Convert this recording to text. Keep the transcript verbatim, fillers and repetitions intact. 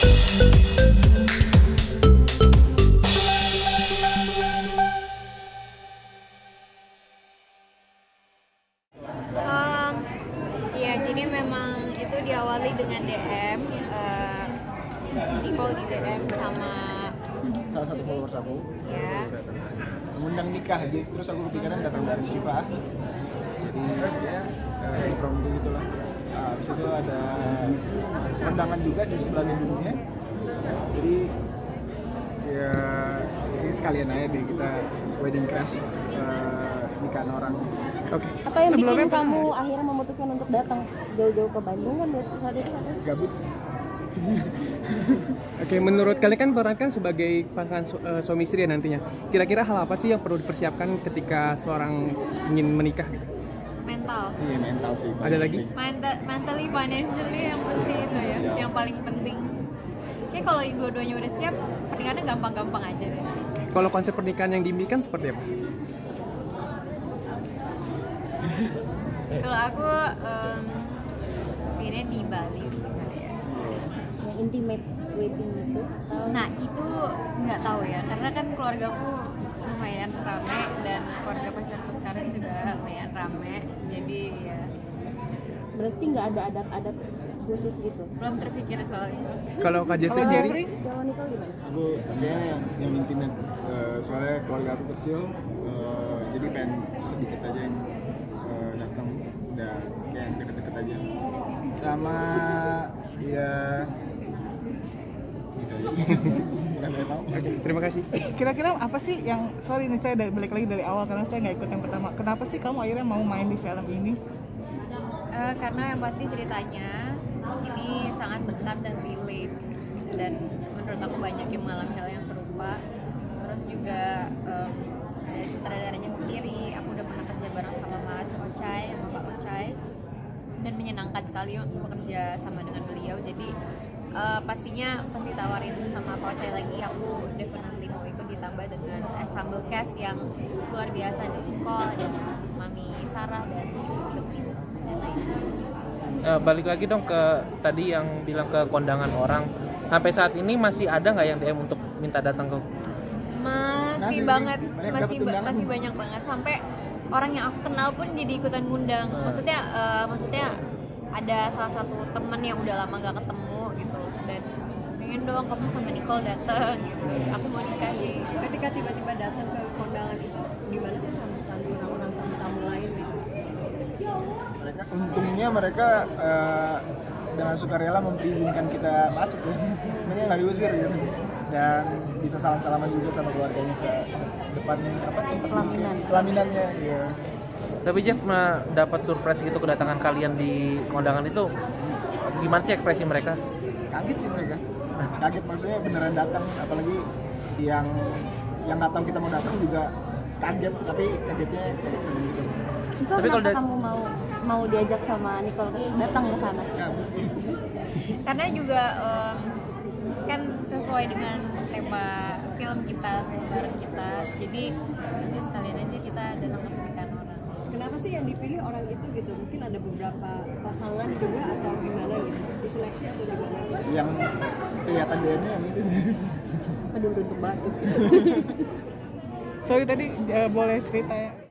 Um, ya jadi memang itu diawali dengan D M, uh, Nicole di D M sama salah satu followers aku ya. mengundang nikah, jadi terus aku kepikiran datang dari Shiva, jadi ya uh, impromptu gitu lah. Uh, habis itu ada undangan juga di sebelah gedungnya, jadi ya ini sekalian aja deh kita wedding crash uh, nikahan orang. Oke. Okay. Apa yang Sebelumnya bikin kamu akhirnya memutuskan untuk datang jauh-jauh ke Bandung kan saat itu? Gabut. Oke, menurut kalian kan peran kan sebagai pasangan su uh, suami istri ya nantinya. Kira-kira hal apa sih yang perlu dipersiapkan ketika seorang ingin menikah gitu? Mental. Iya, mental sih. Ada lagi? Mental, mentally, financially yang pasti itu ya, siap. Yang paling penting. Oke, kalau dua-duanya udah siap, pernikahannya gampang-gampang aja deh. Kalau konsep pernikahan yang diimpikan seperti apa? Kalau aku um, pengennya di Bali sih kali ya. Yang intimate wedding itu? Atau... Nah itu nggak tahu ya, karena kan keluargaku lumayan rame dan keluarga pacarku sekarang juga lumayan rame, jadi ya. Berarti nggak ada adat-adat khusus gitu? Belum terpikir soalnya. Kalau Kak Jeffrey Kalau sendiri? Kalau Nicole gimana? Aku kayaknya yang yang intimate, uh, soalnya keluarga aku kecil, uh, jadi pengen sedikit aja yang uh, datang, udah kayak yang deket-deket aja. Sama ya gitu aja sih. Bukan dari tahu. Oke, terima kasih. Kira-kira apa sih yang, sorry nih saya dari, balik lagi dari awal karena saya nggak ikut yang pertama. Kenapa sih kamu akhirnya mau main di film ini? Uh, karena yang pasti ceritanya ini sangat dekat dan relate, dan menurut aku banyak yang mengalami hal yang serupa. Terus juga um, dari sutradaranya sendiri, aku udah pernah kerja bareng sama Mas Ocai, sama Pak Ocai, dan menyenangkan sekali bekerja sama dengan beliau. Jadi uh, pastinya pasti tawarin sama Pak Ocai lagi, aku definitely mau ikut, ditambah dengan ensemble cast yang luar biasa, ada Nicole, ada Mami Sarah, dan Ibu Syukri, dan lain-lain. Uh, balik lagi dong ke tadi yang bilang ke kondangan orang. Sampai saat ini masih ada nggak yang D M untuk minta datang ke? Masih, masih banget, masih ba masih banyak banget. Sampai orang yang aku kenal pun jadi ikutan ngundang. Maksudnya, uh, maksudnya ada salah satu temen yang udah lama gak ketemu gitu, dan pengen dong kamu sama Nicole dateng gitu. Aku mau nikah gitu. Ketika tiba-tiba datang ke kondangan itu, gimana sih sambutan orang-orang tamu-tamu lain gitu? Mereka untungnya mereka uh, dengan sukarela memperizinkan kita masuk ya. Mereka nggak diusir gitu. Dan bisa salam-salaman juga sama keluarganya ke depan apa tempat pelaminan. Pelaminannya ya. Tapi Jeff pernah dapat surprise gitu kedatangan kalian di kondangan itu, gimana sih ekspresi mereka? Kaget sih mereka. Kaget maksudnya beneran datang, apalagi yang yang nggak tahu kita mau datang juga kaget, tapi kagetnya kaget seneng gitu. Siva, Tapi kenapa kalau kamu mau mau diajak sama Nicole datang ke sana? Karena juga um, kan sesuai dengan tema film kita, bareng kita, jadi jadi sekalian aja kita datang ke pernikahan orang. Kenapa sih yang dipilih orang itu gitu? Mungkin ada beberapa pasangan juga atau gimana gitu? Diseleksi atau gimana? Yang kelihatan D M-nya yang itu sih. Aduh, beruntung banget. Sorry tadi uh, boleh cerita ya?